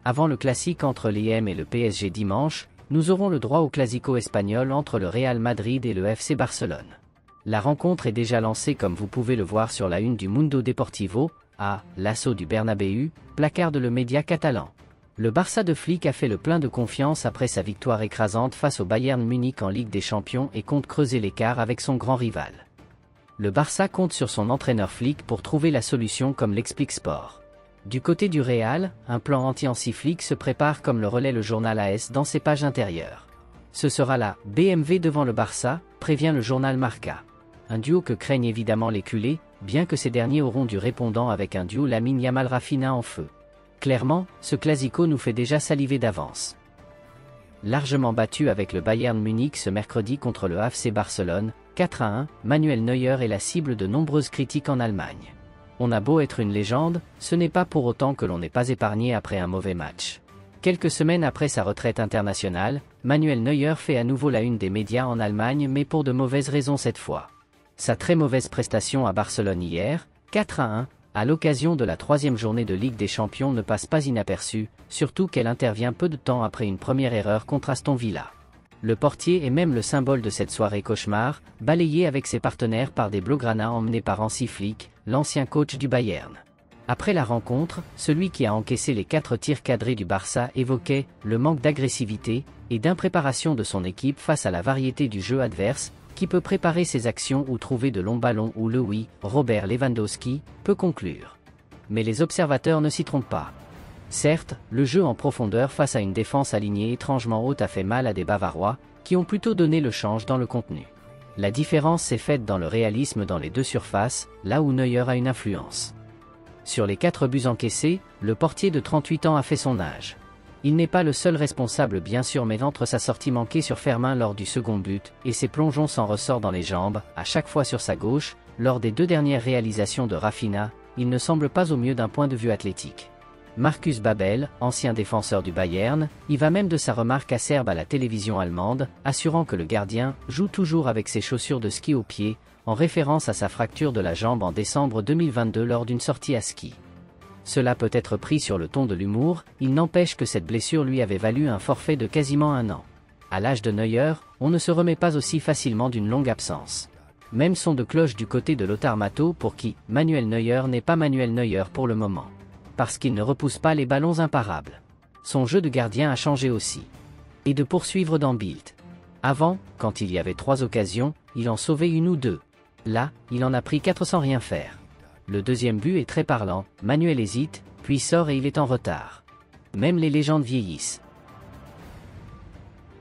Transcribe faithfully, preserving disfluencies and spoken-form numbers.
Avant le classique entre l'I M et le P S G dimanche, nous aurons le droit au classico espagnol entre le Real Madrid et le F C Barcelone. La rencontre est déjà lancée comme vous pouvez le voir sur la une du Mundo Deportivo, à l'assaut du Bernabéu, placarde le média catalan. Le Barça de Flick a fait le plein de confiance après sa victoire écrasante face au Bayern Munich en Ligue des Champions et compte creuser l'écart avec son grand rival. Le Barça compte sur son entraîneur Flick pour trouver la solution comme l'explique Sport. Du côté du Real, un plan anti-anti-Flick se prépare comme le relaie le journal A S dans ses pages intérieures. Ce sera la B M W devant le Barça, prévient le journal Marca. Un duo que craignent évidemment les culés, bien que ces derniers auront du répondant avec un duo Lamine Yamal-Rafinha en feu. Clairement, ce classico nous fait déjà saliver d'avance. Largement battu avec le Bayern Munich ce mercredi contre le F C Barcelone, quatre à un, Manuel Neuer est la cible de nombreuses critiques en Allemagne. On a beau être une légende, ce n'est pas pour autant que l'on n'est pas épargné après un mauvais match. Quelques semaines après sa retraite internationale, Manuel Neuer fait à nouveau la une des médias en Allemagne mais pour de mauvaises raisons cette fois. Sa très mauvaise prestation à Barcelone hier, quatre à un, à l'occasion de la troisième journée de Ligue des Champions ne passe pas inaperçue, surtout qu'elle intervient peu de temps après une première erreur contre Aston Villa. Le portier est même le symbole de cette soirée cauchemar, balayé avec ses partenaires par des Blaugrana emmenés par Hansi Flick, l'ancien coach du Bayern. Après la rencontre, celui qui a encaissé les quatre tirs cadrés du Barça évoquait le manque d'agressivité et d'impréparation de son équipe face à la variété du jeu adverse, qui peut préparer ses actions ou trouver de longs ballons où le oui, Robert Lewandowski, peut conclure. Mais les observateurs ne s'y trompent pas. Certes, le jeu en profondeur face à une défense alignée étrangement haute a fait mal à des Bavarois, qui ont plutôt donné le change dans le contenu. La différence s'est faite dans le réalisme dans les deux surfaces, là où Neuer a une influence. Sur les quatre buts encaissés, le portier de trente-huit ans a fait son âge. Il n'est pas le seul responsable bien sûr mais entre sa sortie manquée sur Fermin lors du second but, et ses plongeons sans ressort dans les jambes, à chaque fois sur sa gauche, lors des deux dernières réalisations de Rafinha, il ne semble pas au mieux d'un point de vue athlétique. Marcus Babel, ancien défenseur du Bayern, y va même de sa remarque acerbe à la télévision allemande, assurant que le gardien joue toujours avec ses chaussures de ski aux pieds, en référence à sa fracture de la jambe en décembre deux mille vingt-deux lors d'une sortie à ski. Cela peut être pris sur le ton de l'humour, il n'empêche que cette blessure lui avait valu un forfait de quasiment un an. À l'âge de Neuer, on ne se remet pas aussi facilement d'une longue absence. Même son de cloche du côté de Lothar Matthäus pour qui Manuel Neuer n'est pas Manuel Neuer pour le moment. Parce qu'il ne repousse pas les ballons imparables. Son jeu de gardien a changé aussi. Et de poursuivre dans Bild. Avant, quand il y avait trois occasions, il en sauvait une ou deux. Là, il en a pris quatre sans rien faire. Le deuxième but est très parlant, Manuel hésite, puis sort et il est en retard. Même les légendes vieillissent.